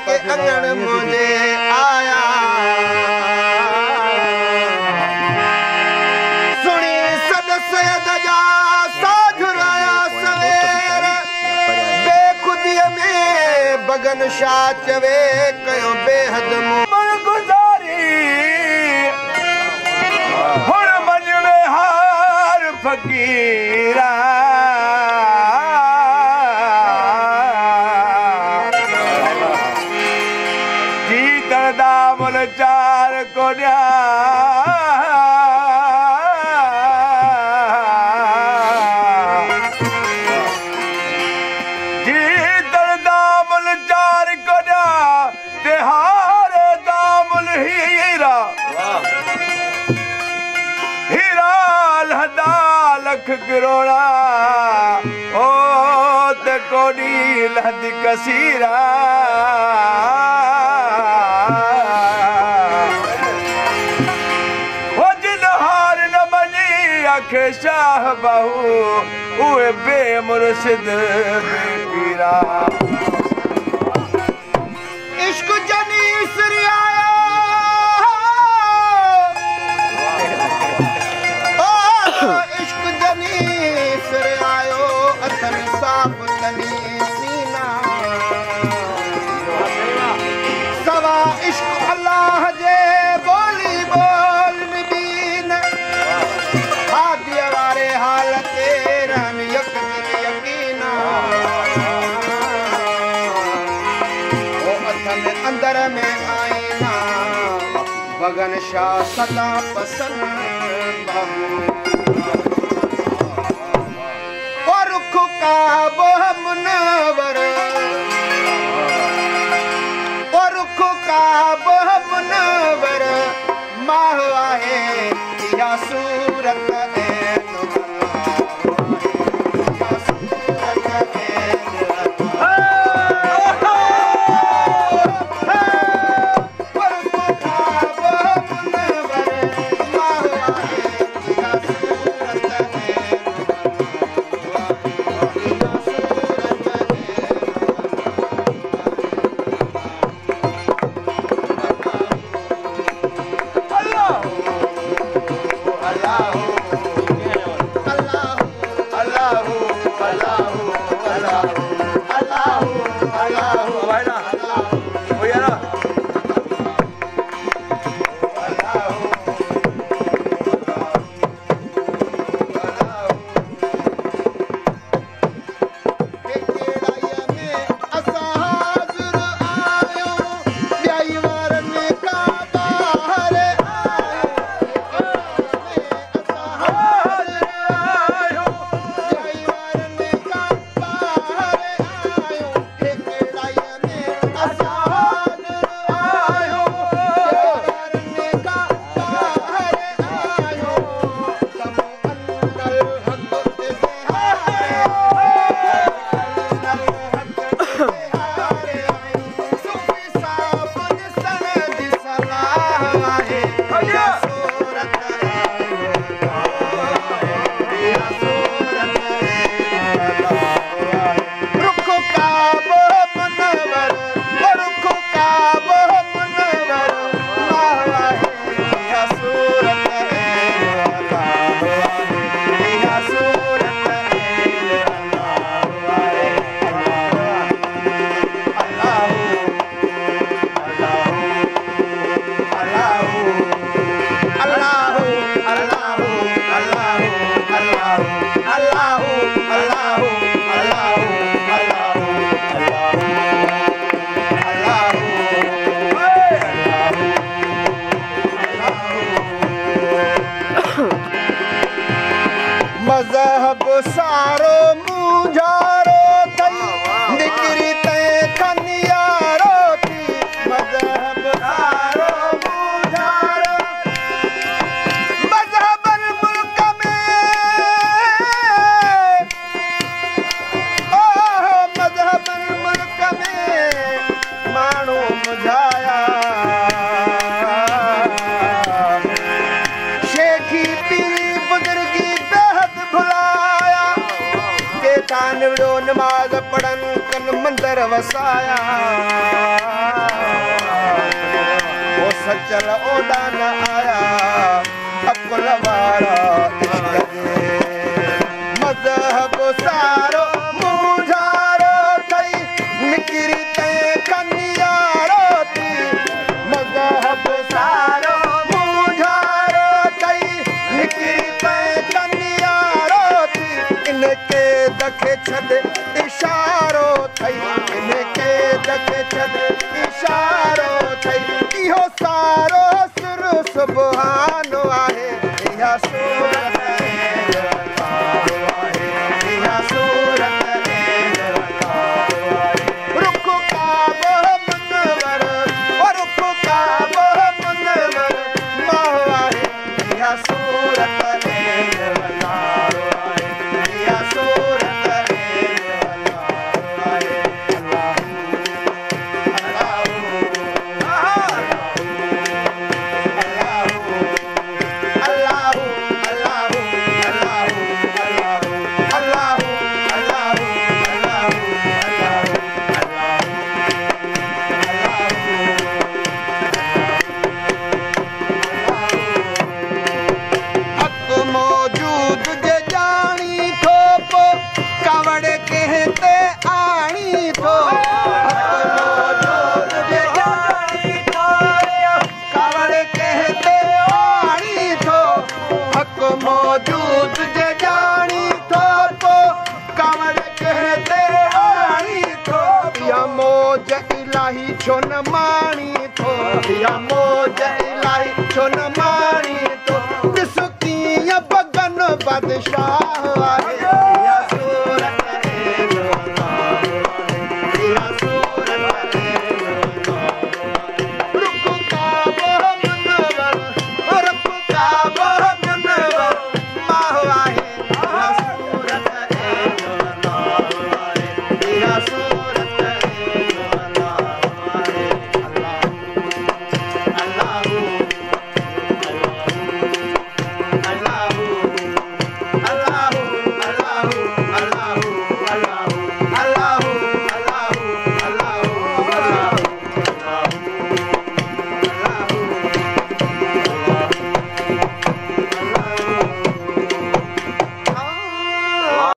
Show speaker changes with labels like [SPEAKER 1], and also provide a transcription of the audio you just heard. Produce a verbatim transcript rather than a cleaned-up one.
[SPEAKER 1] के अंगण मुझे आया सुनी सद सैद जा साझुराया सवेर बेखुदी में बगन शाह चवे कयो बेहद मुमर गुजारी हुण मंजवे हार फकीरा चार कोन्या जी दर दामल चार कोन्या तिहार दामल हीरा हीरा लहदा लख करोड़ा ओ ते कोनी लहदी कसीरा शाह बहू उए बेमुर्शिद बेपीरा इश्क जनी इसरिया ओ इश्क जनी इसरिया असन साफ तनी सीना सवा इश्क अल्लाह जे बोली बोल नबीन अंदर में आईना बगन शाह सदा पसंद और रुख का बोह मुनवर और रुख का बोह मुनवर माह आहे या सूरत मजहब सारो मुझारो थई निकरी ते खनियारो थी मजहब सारो मुझारो मजहब मुल्क में ओ मजहब मुल्क में मानो मुझाया शेखी पीरी बुजुर्गी नमाज पढ़न कन मंदिर वसाया सचल ओॾा न आया अकुल वारा इश्क जे मज़हब सारो मुंझारो थई निकिरी ते कनियारो थी मज़हब सारो मुंझारो थई निकिरी ते कनियारो थी इनके दखे छॾ इशारो थई इनके दखे छॾ इशारो थई इहो सारो सुर सुबहानो आहे इहा सूरत इहा सूरत रुख काबो मुनवर रुख काबो मुनवर माहो आहे इहा सूरत इहा सूरत मौजूद जे जानी थो पो कवड़ कहते आणी थो या मौज इलाही छो न माणी थो या मौज इलाही छो न माणी थो ॾिस कीअं बगन बादशाह आहे